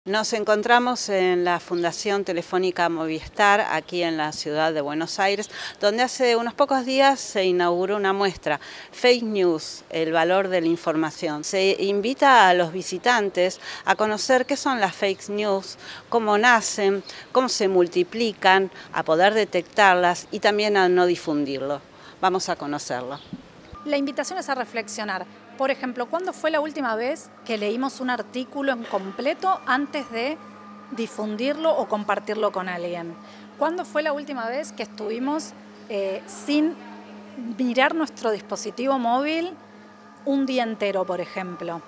Nos encontramos en la Fundación Telefónica Movistar, aquí en la ciudad de Buenos Aires, donde hace unos pocos días se inauguró una muestra, Fake News, el valor de la información. Se invita a los visitantes a conocer qué son las fake news, cómo nacen, cómo se multiplican, a poder detectarlas y también a no difundirlo. Vamos a conocerlo. La invitación es a reflexionar. Por ejemplo, ¿cuándo fue la última vez que leímos un artículo en completo antes de difundirlo o compartirlo con alguien? ¿Cuándo fue la última vez que estuvimos sin mirar nuestro dispositivo móvil un día entero, por ejemplo?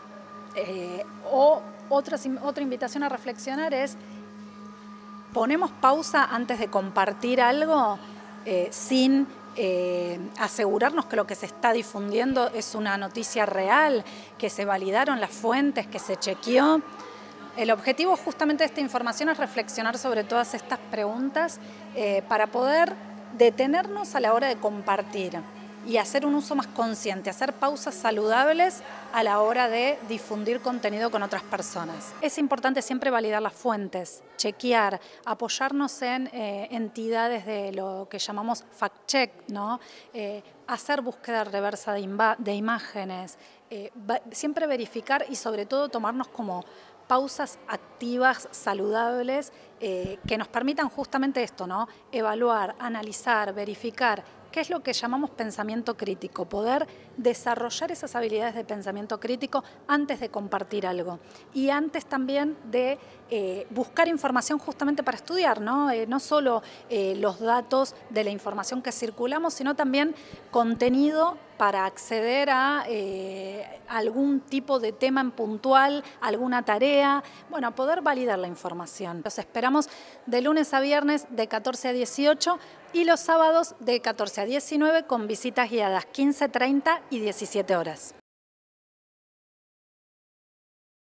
Otra invitación a reflexionar es, ¿ponemos pausa antes de compartir algo sin asegurarnos que lo que se está difundiendo es una noticia real, que se validaron las fuentes, que se chequeó? El objetivo justamente de esta información es reflexionar sobre todas estas preguntas para poder detenernos a la hora de compartir y hacer un uso más consciente, hacer pausas saludables a la hora de difundir contenido con otras personas. Es importante siempre validar las fuentes, chequear, apoyarnos en entidades de lo que llamamos fact-check, ¿no? Hacer búsqueda reversa de imágenes, siempre verificar y sobre todo tomarnos como pausas activas, saludables, que nos permitan justamente esto, ¿no? Evaluar, analizar, verificar qué es lo que llamamos pensamiento crítico, poder desarrollar esas habilidades de pensamiento crítico antes de compartir algo y antes también de buscar información justamente para estudiar, ¿no? No solo los datos de la información que circulamos, sino también contenido para acceder a algún tipo de tema en puntual, alguna tarea, bueno, poder validar la información. Los esperamos de lunes a viernes de 14 a 18 y los sábados de 14 a 19 con visitas guiadas 15:30 y 17 horas.